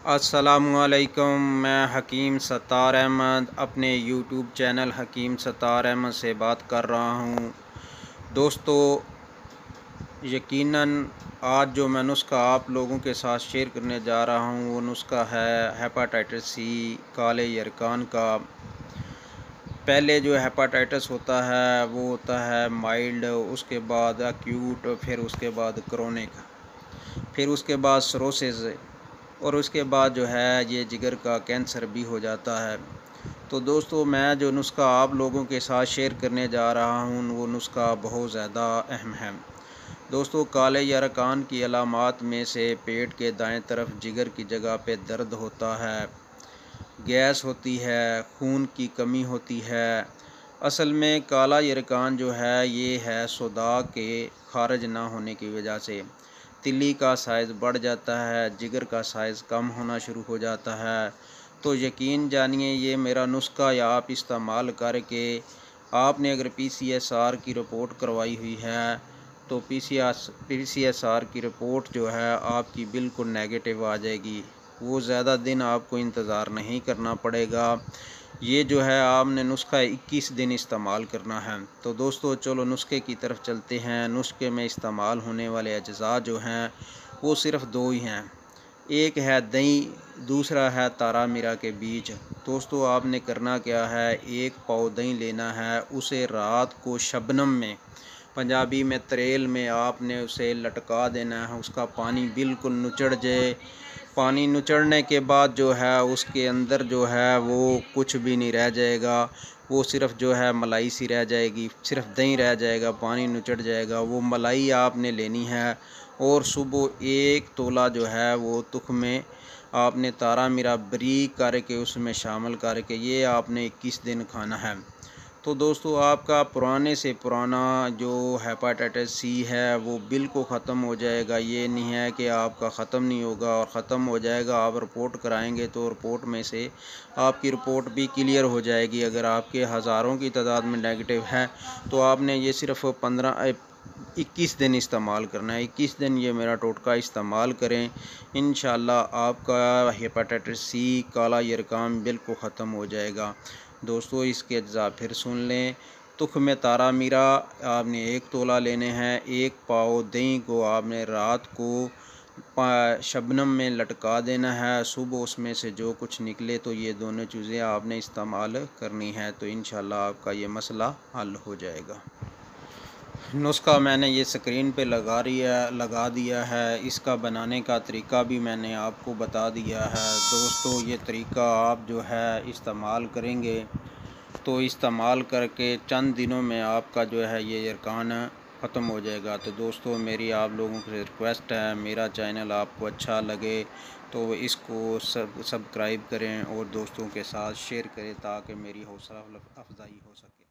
अस्सलामुअलैकुम। मैं हकीम सत्तार अहमद अपने यूट्यूब चैनल हकीम सत्तार अहमद से बात कर रहा हूँ। दोस्तों, यकीनन आज जो मैं नुस्खा आप लोगों के साथ शेयर करने जा रहा हूँ वो नुस्खा है हेपाटाइटिस सी, काले यरकान का। पहले जो हेपाटाइटिस होता है वो होता है माइल्ड, उसके बाद एक्यूट, फिर उसके बाद क्रोनिक, फिर उसके बाद सिरोसिस, और उसके बाद जो है ये जिगर का कैंसर भी हो जाता है। तो दोस्तों, मैं जो नुस्खा आप लोगों के साथ शेयर करने जा रहा हूँ वो नुस्खा बहुत ज़्यादा अहम है। दोस्तों, काले यरकान की अलामात में से पेट के दाएं तरफ जिगर की जगह पे दर्द होता है, गैस होती है, खून की कमी होती है। असल में काला यरकान जो है ये है सोदा के खारिज ना होने की वजह से। तिल्ली का साइज़ बढ़ जाता है, जिगर का साइज़ कम होना शुरू हो जाता है। तो यकीन जानिए, ये मेरा नुस्खा या आप इस्तेमाल करके आपने अगर पीसीएसआर की रिपोर्ट करवाई हुई है तो पीसीएसआर की रिपोर्ट जो है आपकी बिल्कुल नेगेटिव आ जाएगी। वो ज़्यादा दिन आपको इंतज़ार नहीं करना पड़ेगा। ये जो है आपने नुस्खा 21 दिन इस्तेमाल करना है। तो दोस्तों, चलो नुस्खे की तरफ चलते हैं। नुस्खे में इस्तेमाल होने वाले अज्जा जो हैं वो सिर्फ़ दो ही हैं। एक है दही, दूसरा है तारा मीरा के बीज। दोस्तों, आपने करना क्या है, एक पाव दही लेना है, उसे रात को शबनम में, पंजाबी में तरेल में आपने उसे लटका देना है। उसका पानी बिल्कुल नुचड़ जाए। पानी नुचड़ने के बाद जो है उसके अंदर जो है वो कुछ भी नहीं रह जाएगा। वो सिर्फ़ जो है मलाई सी रह जाएगी, सिर्फ़ दही रह जाएगा, पानी नुचड़ जाएगा। वो मलाई आपने लेनी है और सुबह 1 तोला जो है वो तुख़्मे आपने तारा मीरा बारीक करके उसमें शामिल करके ये आपने 21 दिन खाना है। तो दोस्तों, आपका पुराने से पुराना जो हेपाटाइटिस सी है वो बिल्कुल ख़त्म हो जाएगा। ये नहीं है कि आपका ख़त्म नहीं होगा, और ख़त्म हो जाएगा। आप रिपोर्ट कराएंगे तो रिपोर्ट में से आपकी रिपोर्ट भी क्लियर हो जाएगी। अगर आपके हज़ारों की तादाद में नेगेटिव है तो आपने ये सिर्फ़ 21 दिन इस्तेमाल करना है। 21 दिन ये मेरा टोटका इस्तेमाल करें, इंशाअल्लाह आपका हेपाटाइटिस सी, काला यरकान बिल्कुल ख़त्म हो जाएगा। दोस्तों, इसके अज्जा फिर सुन लें। तुख़्मे तारा मीरा आपने 1 तोला लेने हैं। 1 पाव दही को आपने रात को शबनम में लटका देना है। सुबह उसमें से जो कुछ निकले तो ये दोनों चीज़ें आपने इस्तेमाल करनी है। तो इंशाअल्लाह आपका ये मसला हल हो जाएगा। नुस्खा मैंने ये स्क्रीन पे लगा दिया है। इसका बनाने का तरीका भी मैंने आपको बता दिया है। दोस्तों, ये तरीका आप जो है इस्तेमाल करेंगे तो इस्तेमाल करके चंद दिनों में आपका जो है ये यरकान ख़त्म हो जाएगा। तो दोस्तों, मेरी आप लोगों से रिक्वेस्ट है, मेरा चैनल आपको अच्छा लगे तो इसको सब्सक्राइब करें और दोस्तों के साथ शेयर करें ताकि मेरी हौसला अफजाई हो सके।